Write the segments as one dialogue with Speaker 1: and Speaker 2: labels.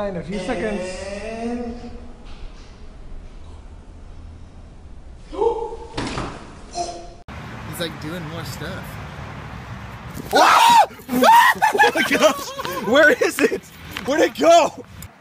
Speaker 1: in a few seconds.
Speaker 2: He's like doing more stuff.
Speaker 3: Oh my gosh! Where is it? Where'd it go?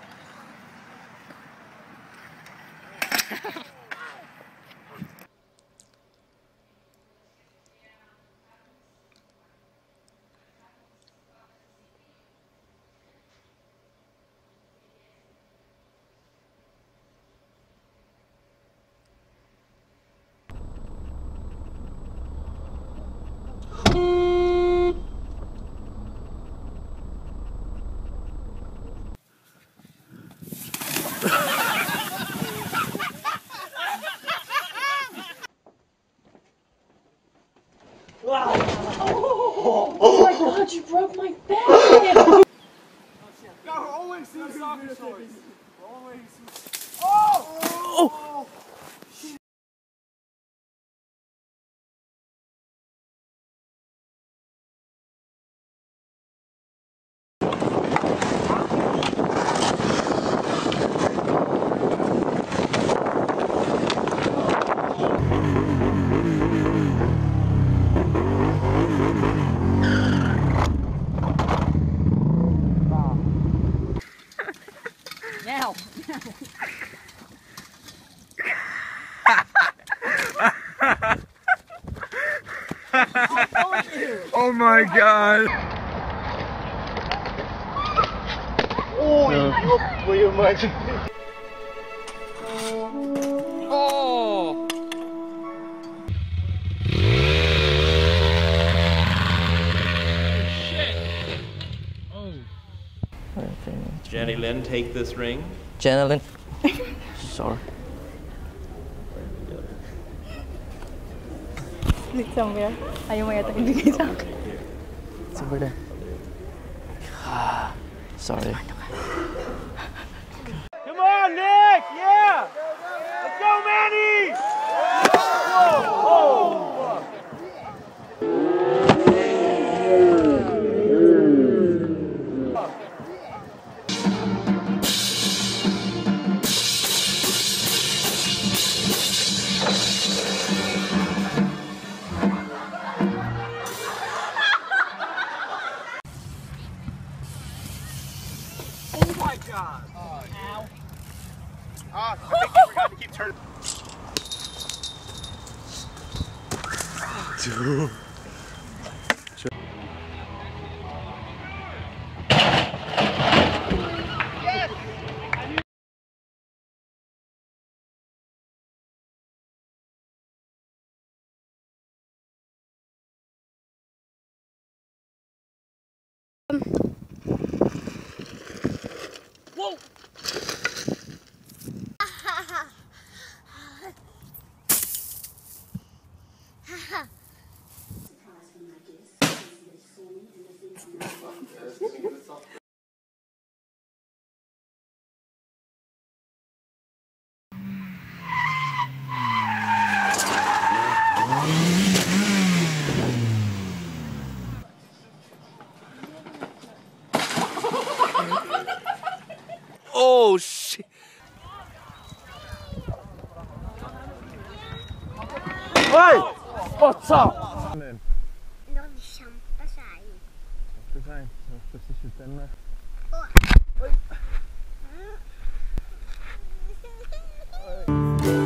Speaker 4: Oh my god, you broke my bed!
Speaker 1: Always see soccer shorts. Always.
Speaker 4: Now!
Speaker 3: Oh my god!
Speaker 2: Oh, you much.
Speaker 3: Oh!
Speaker 5: Jenny Lynn, take this ring.
Speaker 6: Jenny Lynn. Sorry.
Speaker 4: Liksom mer. Ayaw mo yata ibigay sa akin.
Speaker 6: It's over there. Sorry.
Speaker 1: Come on, Nick! Yeah! Let's go, Manny! Oh my god! Ow.
Speaker 2: I think you forgot to keep turning.
Speaker 3: Dude.
Speaker 4: Whoa!
Speaker 3: Oh shit! Hey! What's up?
Speaker 7: Någon kämpa sig.